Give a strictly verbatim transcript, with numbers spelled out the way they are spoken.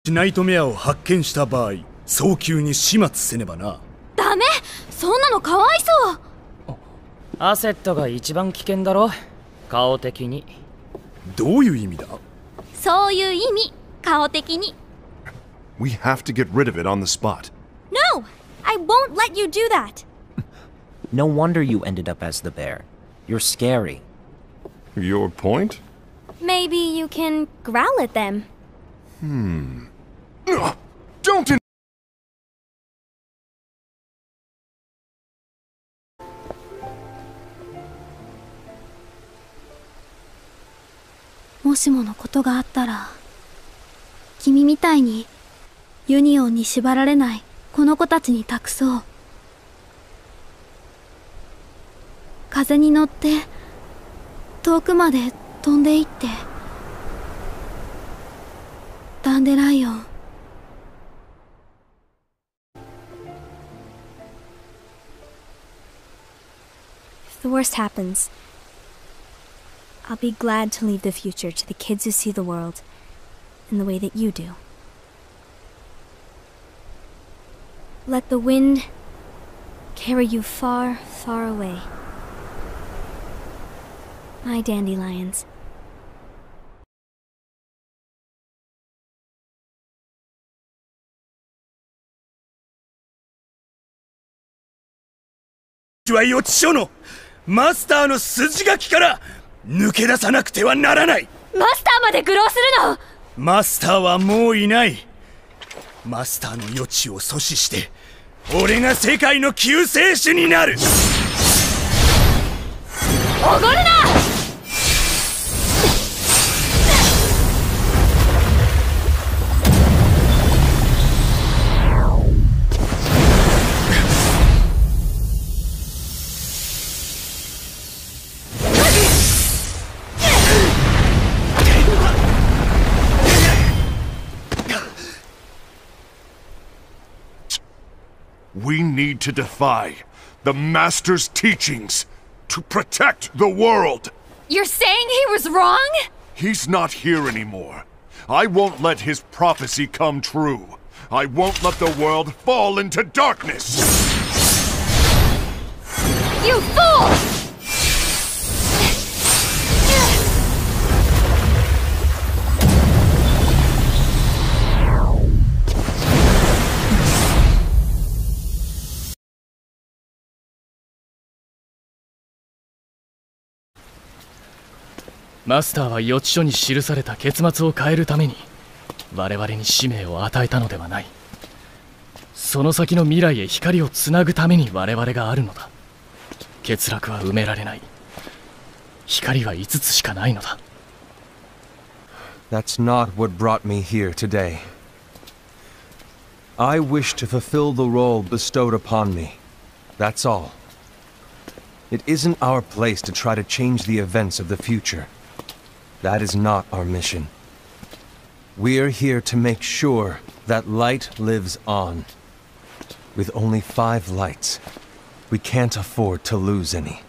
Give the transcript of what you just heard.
ナイトメアを発見した場合、早急に始末せねばな。 ダメ、そんなのかわいそう。 アセットが一番危険だろ、顔的に。 どういう意味だ？ そういう意味、顔的に。 We have to get rid of it on the spot. No! I won't let you do that! No wonder you ended up as the bear. You're scary. Your point? Maybe you can growl at them. Hmm. Ugh, don't in- もしものことがあったら、君みたいにユニオンに縛られないこの子たちに託そう。風に乗って遠くまで飛んでいって。ダンデライオン。If the worst happens, I'll be glad to leave the future to the kids who see the world in the way that you do. Let the wind carry you far, far away. My dandelions. は予知書のマスターの筋書きから抜け出さなくてはならない。 マスターまで愚弄するの。 マスターはもういない。マスターの予知を阻止して俺が世界の救世主になる。 おごるな。 We need to defy the Master's teachings to protect the world. You're saying he was wrong? He's not here anymore. I won't let his prophecy come true. I won't let the world fall into darkness. You fool! Master マスターは予知書に記された結末を変えるために我々に使命を与えたのではない。その先の未来へ光をつなぐために我々があるのだ。欠落は埋められない。光は五つしかないのだ。 That's not what brought me here today. I wish to fulfill the role bestowed upon me. That's all. It isn't our place to try to change the events of the future. That is not our mission. We're here to make sure that light lives on. With only five lights, we can't afford to lose any.